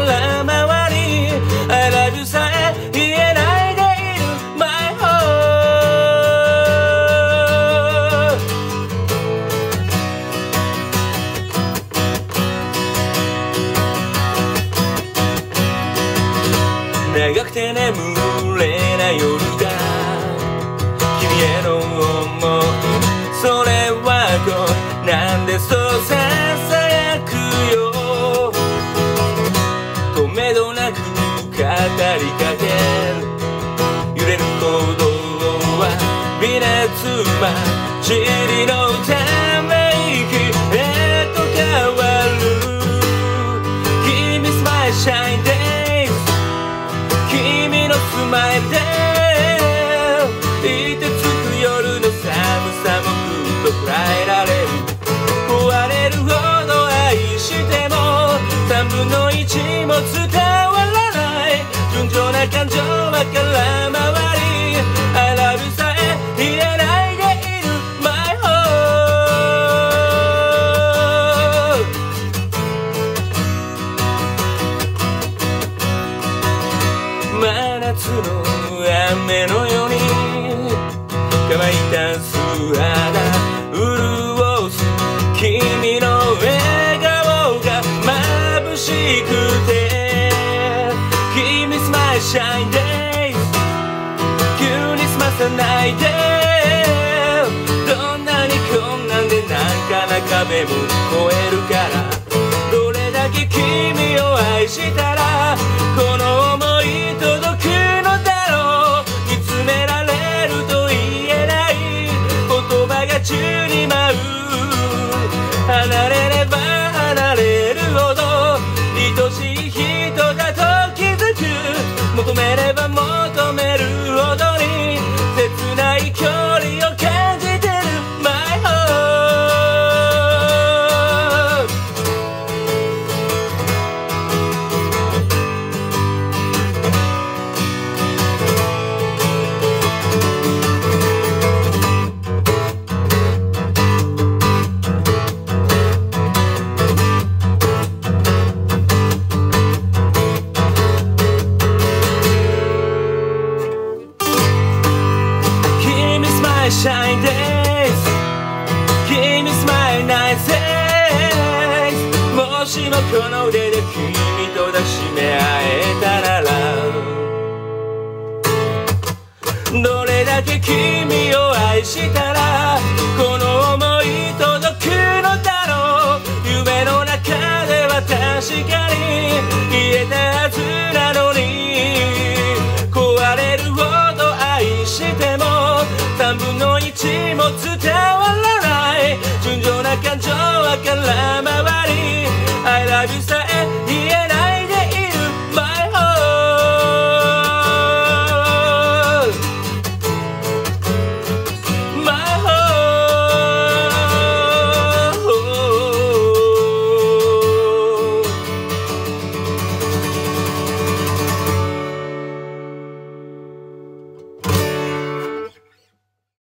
から周り I love you さえ言えないでいる My heart 長くて眠れない夜が君への想いそれは恋なんでそうささやくよ止めどなく語りかける揺れる鼓動は微熱混じりのため息へと変わる君 Smile Shine Days 君のスマイルで凍てつく夜の寒さもぐっとこらえられる壊れるほど愛しても3分の1も伝わらない純情な感情は空回り I love you さえ言えないでいる My heart 真夏の雨のように乾いた素肌潤す君の笑顔が眩しくて君 Smile Shine Days 急に済まさないでどんなに困難で難かな壁も越えるからどれだけ君を愛したらこの想い届くのだろう見つめられると言えない言葉が宙に舞う離れれば離れるほど愛しい人だと気づく求めれば求めるほどに切ない距離を感じてる My heart 君 Smile Shine Days 君 Smile Nice Days もしもこの腕で君と抱きしめ合えたならどれだけ君を愛したらこの想い届くのだろう夢の中では確かに言えたはずなのに壊れるほど愛しても3分の1も伝わらない純情な感情はから